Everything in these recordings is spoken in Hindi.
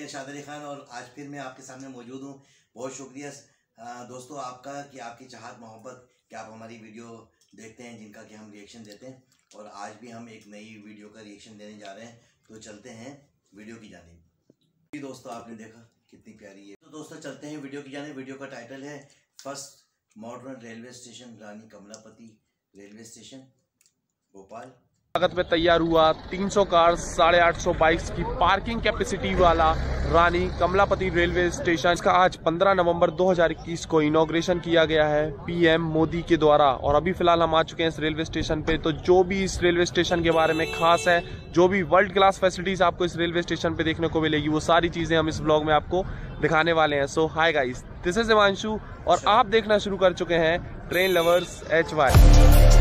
इरशाद अली खान और आज फिर मैं आपके सामने मौजूद हूँ। बहुत शुक्रिया दोस्तों आपका कि आपकी चाहत मोहब्बत कि आप हमारी वीडियो देखते हैं जिनका कि हम रिएक्शन देते हैं। और आज भी हम एक नई वीडियो का रिएक्शन देने जा रहे हैं, तो चलते हैं वीडियो की जानिब। दोस्तों आपने देखा कितनी प्यारी है, तो दोस्तों चलते हैं वीडियो की जानिब। वीडियो का टाइटल है first modern railway station Rani Kamlapati railway station Bhopal. लागत में तैयार हुआ 300 कार 850 बाइक्स की पार्किंग कैपेसिटी वाला रानी कमलापति रेलवे स्टेशन। इसका आज 15 नवंबर 2021 को इनॉग्रेशन किया गया है पीएम मोदी के द्वारा। और अभी फिलहाल हम आ चुके हैं इस रेलवे स्टेशन पे। तो जो भी इस रेलवे स्टेशन के बारे में खास है, जो भी वर्ल्ड क्लास फैसिलिटीज आपको इस रेलवे स्टेशन पे देखने को मिलेगी, वो सारी चीजें हम इस ब्लॉग में आपको दिखाने वाले हैं। So hi guys, this is Himanshu और आप देखना शुरू कर चुके हैं ट्रेन लवर्स HY।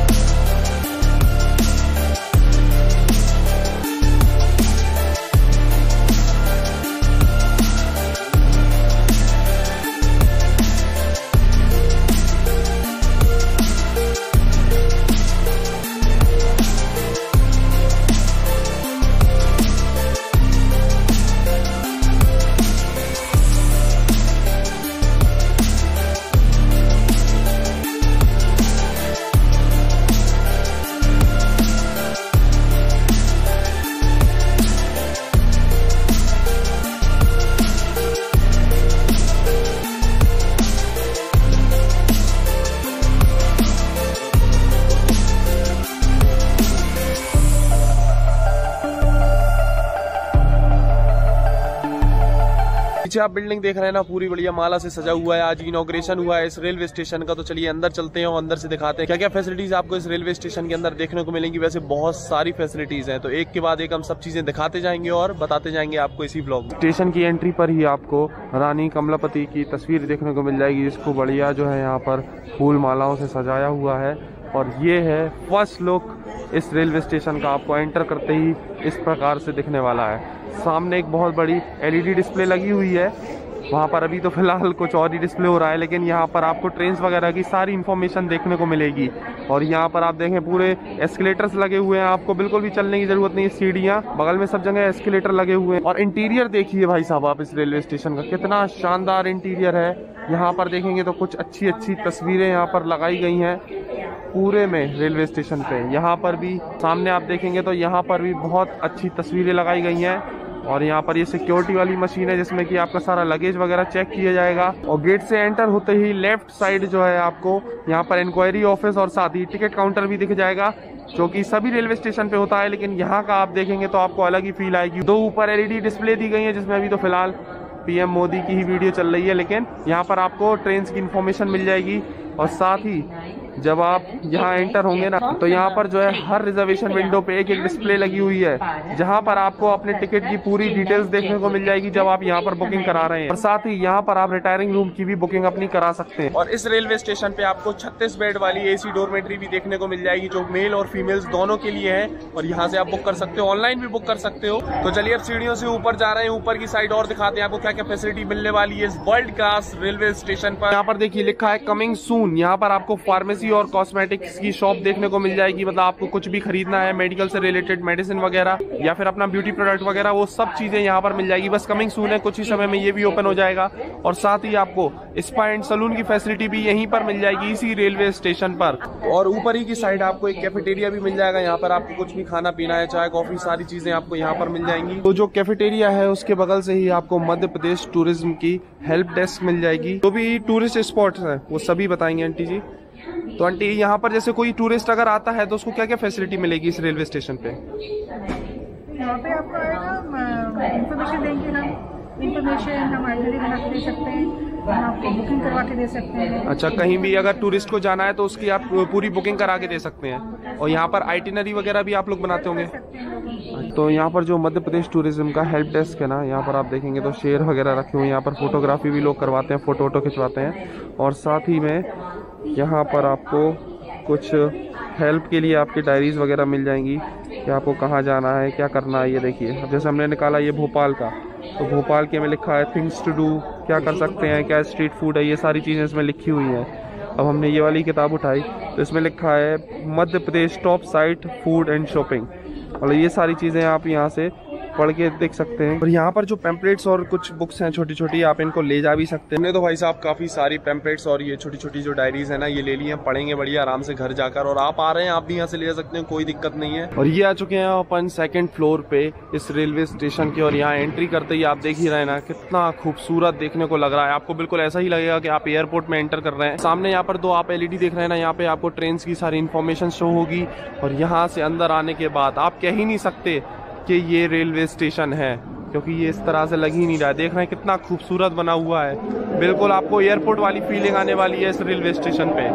आप बिल्डिंग देख रहे हैं ना, पूरी बढ़िया माला से सजा हुआ है। आज इनॉग्रेशन हुआ है इस रेलवे स्टेशन का। तो चलिए अंदर चलते हैं और अंदर से दिखाते हैं क्या क्या फैसिलिटीज आपको इस रेलवे स्टेशन के अंदर देखने को मिलेंगी। वैसे बहुत सारी फैसिलिटीज हैं, तो एक के बाद एक हम सब चीजें दिखाते जाएंगे और बताते जाएंगे आपको इसी ब्लॉग में। स्टेशन की एंट्री पर ही आपको रानी कमलापति की तस्वीर देखने को मिल जाएगी, जिसको बढ़िया जो है यहाँ पर फूल मालाओं से सजाया हुआ है। और ये है फर्स्ट लुक इस रेलवे स्टेशन का। आपको एंटर करते ही इस प्रकार से दिखने वाला है। सामने एक बहुत बड़ी LED डिस्प्ले लगी हुई है। वहाँ पर अभी तो फिलहाल कुछ और ही डिस्प्ले हो रहा है, लेकिन यहाँ पर आपको ट्रेन्स वगैरह की सारी इन्फॉर्मेशन देखने को मिलेगी। और यहाँ पर आप देखें पूरे एस्केलेटर्स लगे हुए हैं, आपको बिल्कुल भी चलने की जरूरत नहीं है। सीढ़ियाँ बगल में सब जगह एस्केलेटर लगे हुए हैं। और इंटीरियर देखिए भाई साहब आप इस रेलवे स्टेशन का, कितना शानदार इंटीरियर है। यहाँ पर देखेंगे तो कुछ अच्छी अच्छी तस्वीरें यहाँ पर लगाई गई हैं पूरे में रेलवे स्टेशन पे। यहाँ पर भी सामने आप देखेंगे तो यहाँ पर भी बहुत अच्छी तस्वीरें लगाई गई हैं। और यहाँ पर ये सिक्योरिटी वाली मशीन है, जिसमें कि आपका सारा लगेज वगैरह चेक किया जाएगा। और गेट से एंटर होते ही लेफ्ट साइड जो है आपको यहाँ पर इंक्वायरी ऑफिस और साथ ही टिकट काउंटर भी दिख जाएगा, जो कि सभी रेलवे स्टेशन पे होता है, लेकिन यहाँ का आप देखेंगे तो आपको अलग ही फील आएगी। 2 ऊपर LED डिस्प्ले दी गई है, जिसमें अभी तो फिलहाल पीएम मोदी की ही वीडियो चल रही है, लेकिन यहाँ पर आपको ट्रेन की इन्फॉर्मेशन मिल जाएगी। और साथ ही जब आप यहाँ एंटर होंगे ना, तो यहाँ पर जो है हर रिजर्वेशन विंडो पे एक डिस्प्ले लगी हुई है, जहाँ पर आपको अपने टिकट की पूरी डिटेल्स देखने को मिल जाएगी जब आप यहाँ पर बुकिंग करा रहे हैं। और साथ ही यहाँ पर आप रिटायरिंग रूम की भी बुकिंग अपनी करा सकते हैं। और इस रेलवे स्टेशन पे आपको 36 बेड वाली AC डोरमेट्री भी देखने को मिल जाएगी, जो मेल और फीमेल्स दोनों के लिए है। और यहाँ से आप बुक कर सकते हो, ऑनलाइन भी बुक कर सकते हो। तो चलिए अब सीढ़ियों से ऊपर जा रहे हैं, ऊपर की साइड और दिखाते हैं आपको क्या क्या फैसिलिटी मिलने वाली है इस वर्ल्ड क्लास रेलवे स्टेशन पर। यहाँ पर देखिए लिखा है कमिंग सून। यहाँ पर आपको फार्मेसी और कॉस्मेटिक की शॉप देखने को मिल जाएगी। मतलब आपको कुछ भी खरीदना है मेडिकल से रिलेटेड, मेडिसिन वगैरह या फिर अपना ब्यूटी प्रोडक्ट वगैरह, वो सब चीजें यहाँ पर मिल जाएगी। बस कमिंग सून है, कुछ ही समय में ये भी ओपन हो जाएगा। और साथ ही आपको स्पा एंड सलून की फैसिलिटी भी यहीं पर मिल जाएगी इसी रेलवे स्टेशन पर। और ऊपर ही की साइड आपको एक कैफेटेरिया भी मिल जाएगा। यहाँ पर आपको कुछ भी खाना पीना है, चाय कॉफी, सारी चीजें आपको यहाँ पर मिल जाएंगी। तो जो कैफेटेरिया है उसके बगल से ही आपको मध्य प्रदेश टूरिज्म की हेल्प डेस्क मिल जाएगी। जो भी टूरिस्ट स्पॉट है वो सभी बताएंगे आंटी जी। तो आंटी यहाँ पर जैसे कोई टूरिस्ट अगर आता है तो उसको क्या क्या फैसिलिटी मिलेगी इस रेलवे स्टेशन पे? यहाँ पे आपको आएगा इन्फॉर्मेशन देंगे हम, इन्फॉर्मेशन हम आइटनरी बना के दे सकते हैं, हम आपको बुकिंग करवा के दे सकते हैं। अच्छा, कहीं भी अगर टूरिस्ट को जाना है तो उसकी आप पूरी बुकिंग करा के दे सकते हैं। और यहाँ पर आइटिनरी वगैरह भी आप लोग बनाते होंगे। तो यहाँ पर जो मध्य प्रदेश टूरिज्म का हेल्प डेस्क है ना, यहाँ पर आप देखेंगे तो शेर वगैरह रखे हुए हैं। यहाँ पर फोटोग्राफी भी लोग करवाते हैं, फोटो वोटो खिंचवाते हैं। और साथ ही में यहाँ पर आपको कुछ हेल्प के लिए आपकी डायरीज वगैरह मिल जाएंगी कि आपको कहाँ जाना है, क्या करना है। ये देखिए, अब जैसे हमने निकाला ये भोपाल का, तो भोपाल के में लिखा है थिंग्स टू डू, क्या कर सकते हैं, क्या स्ट्रीट फूड है, ये सारी चीज़ें इसमें लिखी हुई हैं। अब हमने ये वाली किताब उठाई तो इसमें लिखा है Madhya Pradesh top sight food and shopping. मतलब ये सारी चीज़ें आप यहाँ से पढ़ के देख सकते हैं। और यहाँ पर जो पैम्पलेट्स और कुछ बुक्स हैं छोटी छोटी, आप इनको ले जा भी सकते हैं। हमने तो भाई साहब काफी सारी पैम्पलेट्स और ये छोटी छोटी जो डायरीज है ना, ये ले ली हैं, पढ़ेंगे बढ़िया आराम से घर जाकर। और आप आ रहे हैं, आप भी यहाँ से ले जा सकते हैं, कोई दिक्कत नहीं है। और ये आ चुके हैं अपन 2nd फ्लोर पे इस रेलवे स्टेशन के। और यहाँ एंट्री करते ही आप देख ही रहे हैं ना, कितना खूबसूरत देखने को लग रहा है। आपको बिल्कुल ऐसा ही लगेगा कि आप एयरपोर्ट में एंटर कर रहे हैं। सामने यहाँ पर 2 आप LED देख रहे हैं ना, यहाँ पे आपको ट्रेन की सारी इन्फॉर्मेशन शो होगी। और यहाँ से अंदर आने के बाद आप कह ही नहीं सकते कि ये रेलवे स्टेशन है, क्योंकि ये इस तरह से लग ही नहीं रहा है। देख रहे हैं कितना खूबसूरत बना हुआ है, बिल्कुल आपको एयरपोर्ट वाली फीलिंग आने वाली है इस रेलवे स्टेशन पे।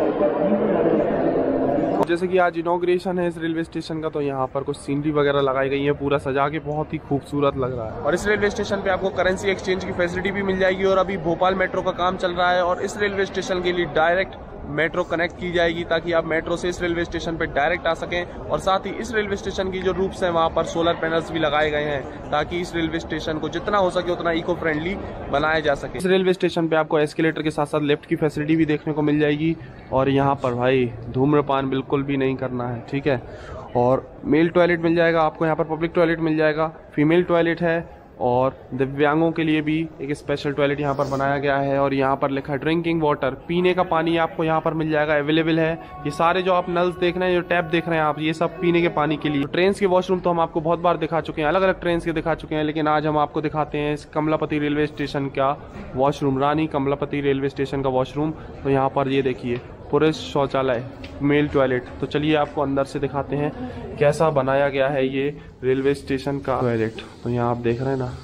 जैसे कि आज इनॉग्रेशन है इस रेलवे स्टेशन का, तो यहाँ पर कुछ सीनरी वगैरह लगाई गई है, पूरा सजा के बहुत ही खूबसूरत लग रहा है। और इस रेलवे स्टेशन पे आपको करेंसी एक्सचेंज की फैसिलिटी भी मिल जाएगी। और अभी भोपाल मेट्रो का काम चल रहा है और इस रेलवे स्टेशन के लिए डायरेक्ट मेट्रो कनेक्ट की जाएगी, ताकि आप मेट्रो से इस रेलवे स्टेशन पे डायरेक्ट आ सकें। और साथ ही इस रेलवे स्टेशन की जो रूफ्स हैं वहाँ पर सोलर पैनल्स भी लगाए गए हैं, ताकि इस रेलवे स्टेशन को जितना हो सके उतना इको फ्रेंडली बनाया जा सके। इस रेलवे स्टेशन पे आपको एस्केलेटर के साथ साथ लिफ्ट की फैसिलिटी भी देखने को मिल जाएगी। और यहाँ पर भाई धूम्रपान बिल्कुल भी नहीं करना है, ठीक है। और मेल टॉयलेट मिल जाएगा आपको, यहाँ पर पब्लिक टॉयलेट मिल जाएगा, फीमेल टॉयलेट है। और दिव्यांगों के लिए भी एक स्पेशल टॉयलेट यहाँ पर बनाया गया है। और यहाँ पर लिखा है ड्रिंकिंग वाटर, पीने का पानी आपको यहाँ पर मिल जाएगा, अवेलेबल है। ये सारे जो आप नल्स देख रहे हैं, जो टैप देख रहे हैं आप, ये सब पीने के पानी के लिए। ट्रेन के वॉशरूम तो हम आपको बहुत बार दिखा चुके हैं, अलग अलग ट्रेन के दिखा चुके हैं, लेकिन आज हम आपको दिखाते हैं इस कमलापति रेलवे स्टेशन का washroom, Rani Kamlapati railway station का वॉशरूम। तो यहाँ पर ये देखिए, पुरुष शौचालय, मेल टॉयलेट। तो चलिए आपको अंदर से दिखाते हैं कैसा बनाया गया है ये रेलवे स्टेशन का टॉयलेट। तो यहाँ आप देख रहे हैं ना,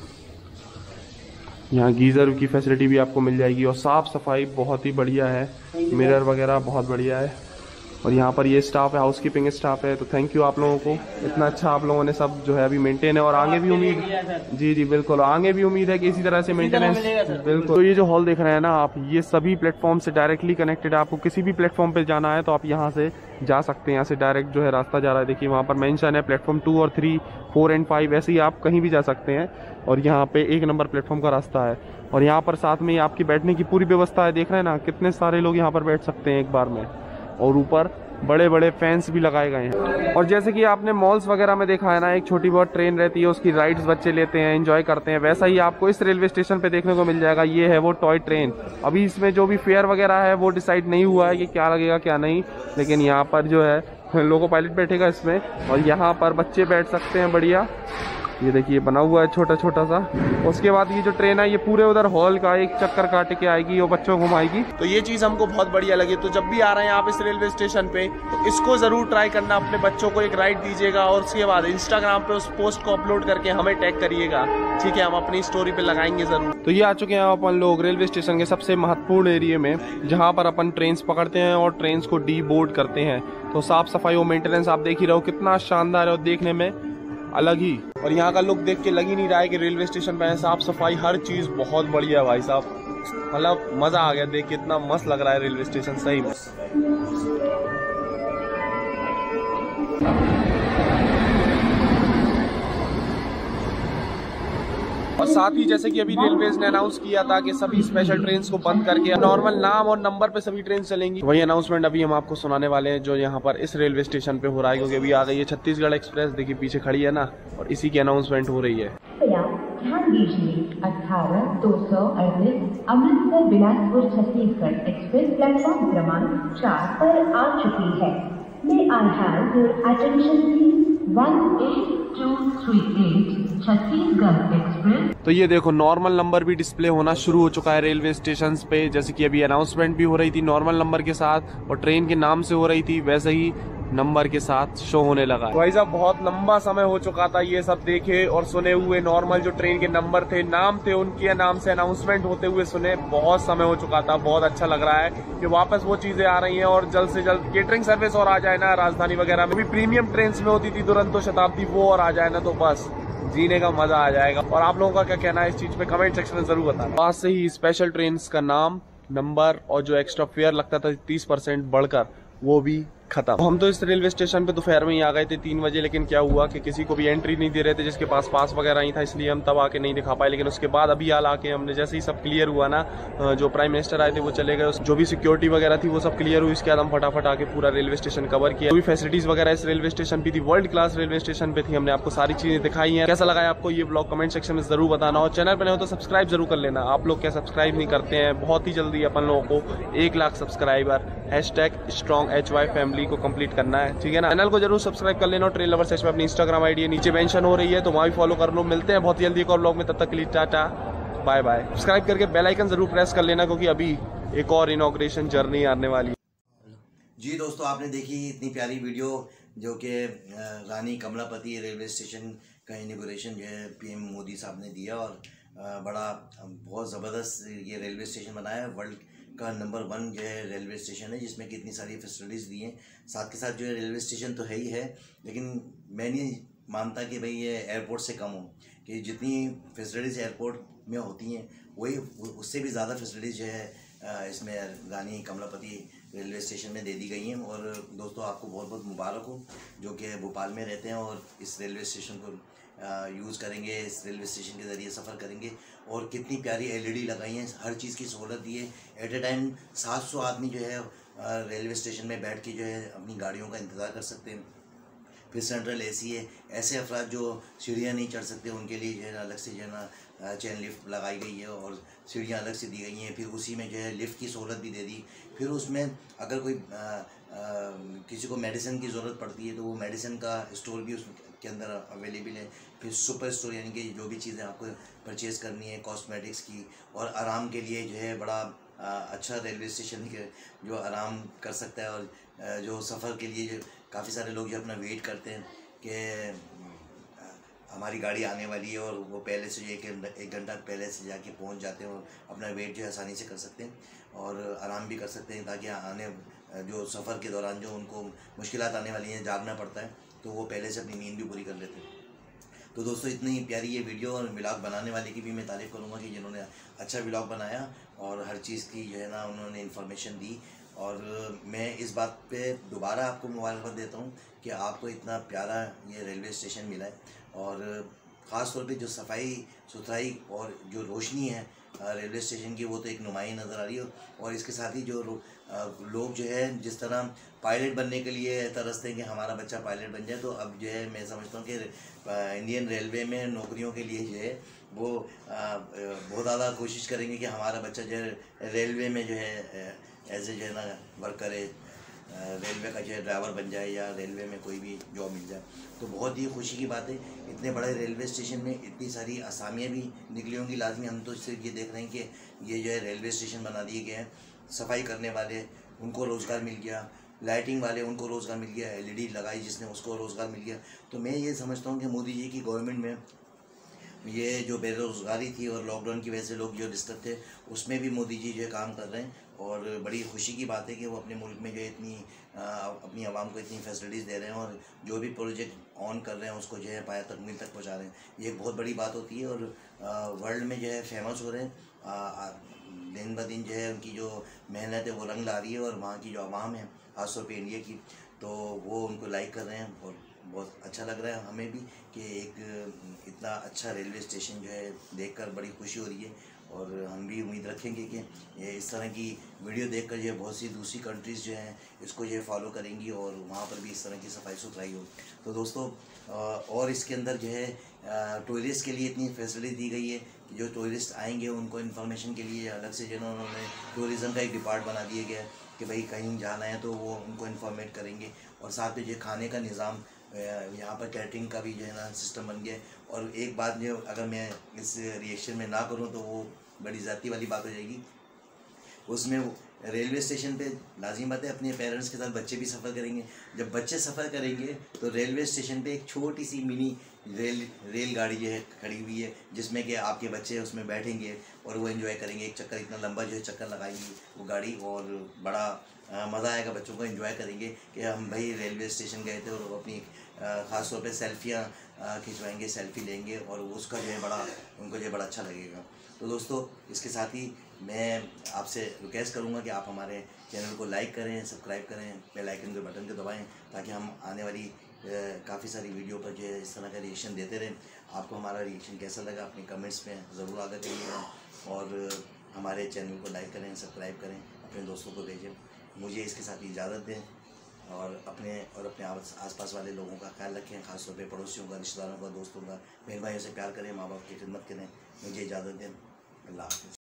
यहाँ गीज़र की फैसिलिटी भी आपको मिल जाएगी। और साफ़ सफाई बहुत ही बढ़िया है, मिरर वगैरह बहुत बढ़िया है। और यहाँ पर ये स्टाफ है, हाउसकीपिंग स्टाफ है, तो थैंक यू आप लोगों को, इतना अच्छा आप लोगों ने सब जो है अभी मेंटेन है। और आगे भी उम्मीद, जी बिल्कुल, आगे भी उम्मीद है कि इसी तरह से मेंटेनेंस, बिल्कुल। तो ये जो हॉल देख रहे हैं ना आप, ये सभी प्लेटफॉर्म से डायरेक्टली कनेक्टेड है। आपको किसी भी प्लेटफॉर्म पे जाना है तो आप यहाँ से जा सकते हैं, यहाँ से डायरेक्ट जो है रास्ता जा रहा है। देखिए वहाँ पर मेंशन है प्लेटफॉर्म 2 और 3, 4 और 5, ऐसे ही आप कहीं भी जा सकते हैं। और यहाँ पे 1 नंबर प्लेटफॉर्म का रास्ता है। और यहाँ पर साथ में आपकी बैठने की पूरी व्यवस्था है, देख रहे हैं ना, कितने सारे लोग यहाँ पर बैठ सकते हैं एक बार में। और ऊपर बड़े बड़े फैंस भी लगाए गए हैं। और जैसे कि आपने मॉल्स वगैरह में देखा है ना, एक छोटी बहुत ट्रेन रहती है, उसकी राइड्स बच्चे लेते हैं, एंजॉय करते हैं, वैसा ही आपको इस रेलवे स्टेशन पे देखने को मिल जाएगा। ये है वो टॉय ट्रेन। अभी इसमें जो भी फेयर वगैरह है वो डिसाइड नहीं हुआ है कि क्या लगेगा क्या नहीं, लेकिन यहाँ पर जो है लोको पायलट बैठेगा इसमें। और यहाँ पर बच्चे बैठ सकते हैं बढ़िया, ये देखिए बना हुआ है छोटा छोटा सा। उसके बाद ये जो ट्रेन है ये पूरे उधर हॉल का एक चक्कर काट के आएगी और बच्चों को घुमाएगी। तो ये चीज़ हमको बहुत बढ़िया लगी। तो जब भी आ रहे हैं आप इस रेलवे स्टेशन पे, तो इसको जरूर ट्राई करना, अपने बच्चों को एक राइड दीजिएगा। और उसके बाद इंस्टाग्राम पे उस पोस्ट को अपलोड करके हमें टैग करिएगा, ठीक है, हम अपनी स्टोरी पे लगाएंगे जरूर। तो ये आ चुके हैं अपन लोग रेलवे स्टेशन के सबसे महत्वपूर्ण एरिया में, जहाँ पर अपन ट्रेन पकड़ते हैं और ट्रेन को डी बोर्ड करते हैं। तो साफ सफाई और मेंटेनेंस आप देख ही रहो, कितना शानदार है और देखने में अलग ही। और यहाँ का लुक देख के लग ही नहीं रहा है कि रेलवे स्टेशन पे है, साफ सफाई हर चीज बहुत बढ़िया है भाई साहब, मतलब मजा आ गया देख के, इतना मस्त लग रहा है रेलवे स्टेशन सही में। और साथ ही जैसे कि अभी रेलवेज ने अनाउंस किया था कि सभी स्पेशल ट्रेन को बंद करके नॉर्मल नाम और नंबर पे सभी ट्रेन चलेंगी, वही अनाउंसमेंट अभी हम आपको सुनाने वाले हैं जो यहाँ पर इस रेलवे स्टेशन पे हो रहा है। क्योंकि अभी आ गई है छत्तीसगढ़ एक्सप्रेस, देखिए पीछे खड़ी है ना, और इसी की अनाउंसमेंट हो रही है। ध्यान दीजिए, 18-238 अमृतसर बिलासपुर छत्तीसगढ़ एक्सप्रेस प्लेटफॉर्म क्रमांक 4 पर आ चुकी है। May I have your attention please? 18238 Chhattisgarh express. तो ये देखो नॉर्मल नंबर भी डिस्प्ले होना शुरू हो चुका है रेलवे स्टेशन पे, जैसे कि अभी अनाउंसमेंट भी हो रही थी नॉर्मल नंबर के साथ और ट्रेन के नाम से हो रही थी, वैसे ही नंबर के साथ शो होने लगा। भाई साहब बहुत लंबा समय हो चुका था ये सब देखे और सुने हुए, नॉर्मल जो ट्रेन के नंबर थे, नाम थे, उनके नाम से अनाउंसमेंट होते हुए सुने, बहुत समय हो चुका था। बहुत अच्छा लग रहा है कि वापस वो चीजें आ रही हैं और जल्द से जल्द केटरिंग सर्विस और आ जाए ना राजधानी वगैरह में भी, प्रीमियम ट्रेन में होती थी दुरंतो शताब्दी, वो और आ जाए ना तो बस जीने का मजा आ जाएगा। और आप लोगों का क्या कहना है इस चीज पे कमेंट सेक्शन में जरूर बताना। पास से ही स्पेशल ट्रेन का नाम, नंबर और जो एक्स्ट्रा फेयर लगता था 30% बढ़कर, वो भी खत्म। हम तो इस रेलवे स्टेशन पे दोपहर में ही आ गए थे 3 बजे, लेकिन क्या हुआ कि किसी को भी एंट्री नहीं दे रहे थे जिसके पास पास वगैरह नहीं था, इसलिए हम तब आके नहीं दिखा पाए। लेकिन उसके बाद अभी हाल आके हमने जैसे ही सब क्लियर हुआ ना, जो प्राइम मिनिस्टर आए थे वो चले गए, जो भी सिक्योरिटी वगैरह थी वो सब क्लियर हुई, उसके बाद हम फटाफट आके पूरा रेलवे स्टेशन कवर किया। जो भी फैसिलिटीज वगैरह इस रेलवे स्टेशन पे थी, वर्ल्ड क्लास रेलवे स्टेशन पे थी, हमने आपको सारी चीजें दिखाई है। कैसा लगा आपको ये ब्लॉग कमेंट सेक्शन में जरूर बताना, और चैनल पर नए हो तो सब्सक्राइब जरूर कर लेना। आप लोग क्या सब्सक्राइब नहीं करते हैं? बहुत ही जल्दी अपन लोगों को 1 लाख सब्सक्राइबर #StrongHY फैमिली को कंप्लीट करना है, ठीक है ना। चैनल को जरूर सब्सक्राइब कर लेना। ट्रेल लवर्स HY अपनी इंस्टाग्राम आईडी है, नीचे मेंशन हो रही है, तो वहाँ भी फॉलो कर लो। मिलते हैं बहुत जल्दी एक और ब्लॉग में, तब तक के लिए टाटा बाय बाय। सब्सक्राइब करके बेल आइकन जरूर प्रेस कर लेना, क्योंकि अभी एक और इनॉग्रेशन जर्नी आने वाली है। जी दोस्तों, आपने देखी इतनी प्यारी वीडियो जो कि रानी कमलापति रेलवे स्टेशन का इनॉग्रेशन जो है PM मोदी साहब ने दिया, और बहुत ज़बरदस्त ये रेलवे स्टेशन बनाया है। वर्ल्ड का नंबर 1 जो है रेलवे स्टेशन है, जिसमें कितनी सारी फैसिलिटीज़ दी हैं। साथ के साथ जो है रेलवे स्टेशन तो है ही है, लेकिन मैं नहीं मानता कि भाई ये एयरपोर्ट से कम हो, कि जितनी फैसिलिटीज़ एयरपोर्ट में होती हैं वही उससे भी ज़्यादा फैसिलिटीज़ जो है इसमें रानी कमलापति रेलवे स्टेशन में दे दी गई हैं। और दोस्तों, आपको बहुत बहुत मुबारक हो जो कि भोपाल में रहते हैं और इस रेलवे स्टेशन को यूज़ करेंगे, इस रेलवे स्टेशन के ज़रिए सफ़र करेंगे। और कितनी प्यारी LED लगाई हैं, हर चीज़ की सहूलत दी है। एट ए टाइम 700 आदमी जो है रेलवे स्टेशन में बैठ के जो है अपनी गाड़ियों का इंतज़ार कर सकते हैं। फिर सेंट्रल AC है, ऐसे अफराद जो सीढ़ियाँ नहीं चढ़ सकते उनके लिए जो है अलग से जो है ना चेन लिफ्ट लगाई गई है, और सीढ़ियाँ अलग से दी गई हैं। फिर उसी में जो है लिफ्ट की सहूलत भी दे दी। फिर उसमें अगर कोई किसी को मेडिसिन की ज़रूरत पड़ती है तो वो मेडिसिन का स्टोर भी उसके अंदर अवेलेबल है। फिर सुपर स्टोर, यानी कि जो भी चीज़ें आपको परचेज़ करनी है कॉस्मेटिक्स की, और आराम के लिए जो है बड़ा अच्छा रेलवे स्टेशन के जो आराम कर सकता है। और जो सफ़र के लिए जो काफ़ी सारे लोग जो अपना वेट करते हैं कि हमारी गाड़ी आने वाली है, और वो पहले से जो एक घंटा पहले से जाके पहुंच जाते हैं और अपना वेट जो है आसानी से कर सकते हैं और आराम भी कर सकते हैं, ताकि आने जो सफ़र के दौरान जो उनको मुश्किलात आने वाली हैं, जागना पड़ता है, तो वो पहले से अपनी नींद भी पूरी कर लेते हैं। तो दोस्तों, इतनी प्यारी ये वीडियो और व्लॉग बनाने वाले की भी मैं तारीफ़ करूँगा कि जिन्होंने अच्छा व्लॉग बनाया और हर चीज़ की जो है ना उन्होंने इन्फॉर्मेशन दी। और मैं इस बात पे दोबारा आपको मुबारकबाद देता हूँ कि आपको इतना प्यारा ये रेलवे स्टेशन मिला है, और ख़ास तौर पे जो सफाई सुथराई और जो रोशनी है रेलवे स्टेशन की, वो तो एक नुमाई नज़र आ रही है। और इसके साथ ही जो लोग जो है जिस तरह पायलट बनने के लिए तरसते हैं कि हमारा बच्चा पायलट बन जाए, तो अब जो है मैं समझता हूँ कि इंडियन रेलवे में नौकरियों के लिए जो है वो बहुत ज़्यादा कोशिश करेंगे कि हमारा बच्चा जो है रेलवे में जो है ऐसे जो है ना वर्क करे, रेलवे का जो है ड्राइवर बन जाए या रेलवे में कोई भी जॉब मिल जाए। तो बहुत ही खुशी की बात है। इतने बड़े रेलवे स्टेशन में इतनी सारी असामियाँ भी निकली होंगी लाजमी। हम तो सिर्फ ये देख रहे हैं कि ये जो है रेलवे स्टेशन बना दिए गए हैं, सफाई करने वाले उनको रोज़गार मिल गया, लाइटिंग वाले उनको रोज़गार मिल गया, LED लगाई जिसने उसको रोज़गार मिल गया। तो मैं ये समझता हूँ कि मोदी जी की गवर्नमेंट में ये जो बेरोज़गारी थी और लॉकडाउन की वजह से लोग जो डिस्टर्ब थे, उसमें भी मोदी जी जो है काम कर रहे हैं। और बड़ी खुशी की बात है कि वो अपने मुल्क में जो इतनी अपनी आवाम को इतनी फैसिलिटीज़ दे रहे हैं, और जो भी प्रोजेक्ट ऑन कर रहे हैं उसको जो है पाया तकमील तक पहुँचा रहे हैं। ये एक बहुत बड़ी बात होती है, और वर्ल्ड में जो है फेमस हो रहे हैं। दिन ब दिन जो है उनकी जो मेहनत है वो रंग ला रही है, और वहाँ की जो आवाम है खासतौर पे इंडिया की, तो वो उनको लाइक कर रहे हैं। और बहुत अच्छा लग रहा है हमें भी कि एक इतना अच्छा रेलवे स्टेशन जो है देखकर बड़ी खुशी हो रही है। और हम भी उम्मीद रखेंगे कि ये इस तरह की वीडियो देखकर जो है बहुत सी दूसरी कंट्रीज़ जो हैं इसको जो है फॉलो करेंगी, और वहाँ पर भी इस तरह की सफाई सुथराई हो। तो दोस्तों, और इसके अंदर जो है टूरिस्ट के लिए इतनी फैसिलिटी दी गई है कि जो टूरिस्ट आएंगे उनको इन्फॉर्मेशन के लिए अलग से जो है उन्होंने टूरिज़म का एक डिपार्ट बना दिया गया है कि भाई कहीं जाना है तो वो उनको इन्फॉर्मेट करेंगे। और साथ में जो खाने का निज़ाम, यहाँ पर कैटरिंग का भी जो है ना सिस्टम बन गया। और एक बात जो अगर मैं इस रिएक्शन में ना करूँ तो वो बड़ी ज़ाती वाली बात हो जाएगी। उसमें रेलवे स्टेशन पे लाजिम बात है अपने पेरेंट्स के साथ बच्चे भी सफ़र करेंगे। जब बच्चे सफ़र करेंगे तो रेलवे स्टेशन पे एक छोटी सी मिनी रेलगाड़ी जो है खड़ी हुई है, जिसमें कि आपके बच्चे उसमें बैठेंगे और वो एंजॉय करेंगे। एक चक्कर इतना लंबा जो है चक्कर लगाएंगी वो गाड़ी, और बड़ा मज़ा आएगा, बच्चों को एंजॉय करेंगे कि हम भाई रेलवे स्टेशन गए थे, और वो अपनी ख़ास तौर पे सेल्फियाँ खिंचवाएंगे, सेल्फी लेंगे, और उसका जो है बड़ा उनको जो है बड़ा अच्छा लगेगा। तो दोस्तों, इसके साथ ही मैं आपसे रिक्वेस्ट करूंगा कि आप हमारे चैनल को लाइक करें, सब्सक्राइब करें, बेल आइकन के बटन को दबाएं ताकि हम आने वाली काफ़ी सारी वीडियो पर जो है इस तरह का रिएक्शन देते रहें। आपको हमारा रिएक्शन कैसा लगा अपने कमेंट्स में ज़रूर आगाह करिएगा और हमारे चैनल को लाइक करें, सब्सक्राइब करें, अपने दोस्तों को भेजें। मुझे इसके साथ इजाज़त दें और अपने आसपास वाले लोगों का ख्याल रखें, ख़ासतौर पे पड़ोसियों का, रिश्तेदारों का, दोस्तों का, बहन भाइयों से प्यार करें, माँ बाप की खिदमत करें। मुझे इजाज़त दें। अल्लाह हाफ़िज़।